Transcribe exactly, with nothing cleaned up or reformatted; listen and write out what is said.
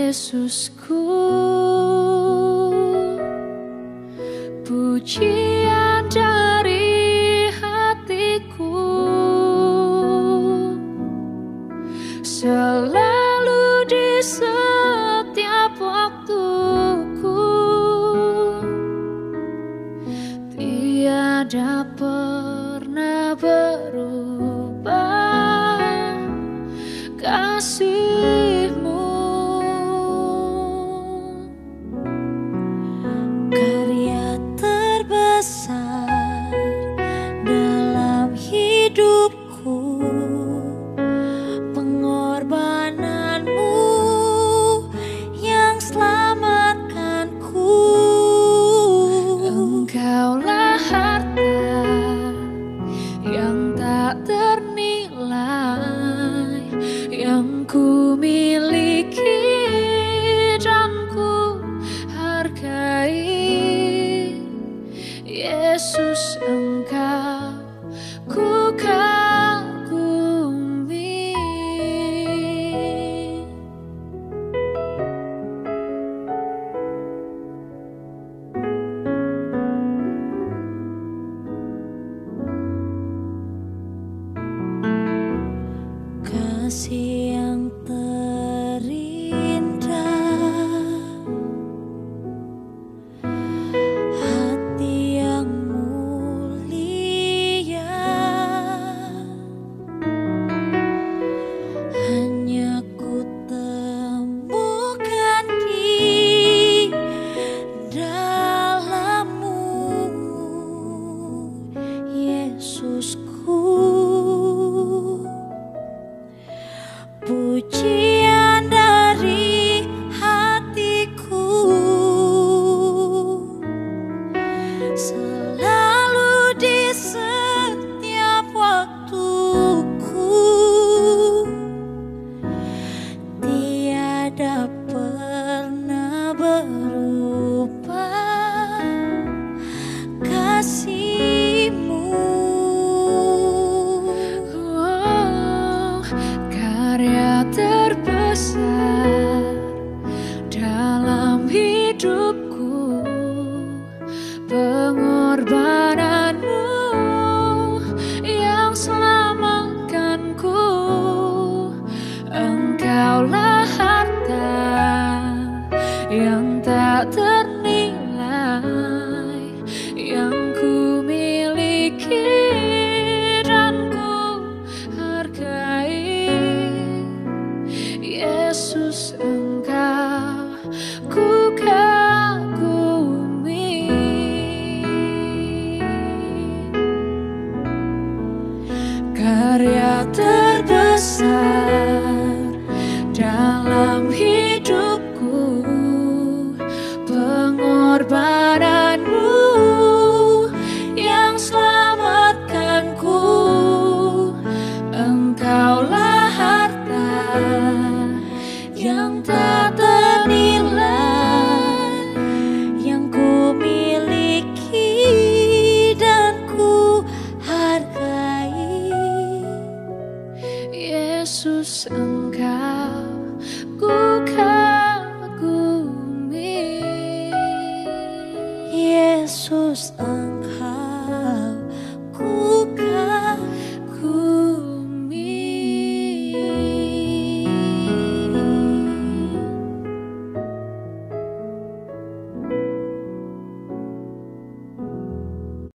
Yesusku, pujian dari hatiku, selalu di setiap waktuku, tiada pernah berubah kasih-Mu. Karya terbesar dalam hidupku, pengorbanan-Mu yang selamatkanku. Engkaulah harta yang tak ternilai, yang ku miliki dan ku hargai. Yesus, Engkau ku kagumi. Kasih yang terindah, hati yang mulia, hanya ku temukan di dalam-Mu, Yesusku. Pujian dari hatiku, selalu di setiap waktuku, tiada pernah berubah kasih-Mu. Karya terbesar dalam hidupku, pengorbanan-Mu yang selamatkanku. Engkaulah harta yang tak ternilai, yang ku miliki dan ku hargai. Yesus, Engkau ku kagumi. Karya terbesar dalam hidupku, pengorbanan-Mu yang selamatkanku. Engkaulah harta yang tak ternilai, yang ku miliki dan ku hargai. Yesus, Engkau ku kagumi. Yesus, Engkau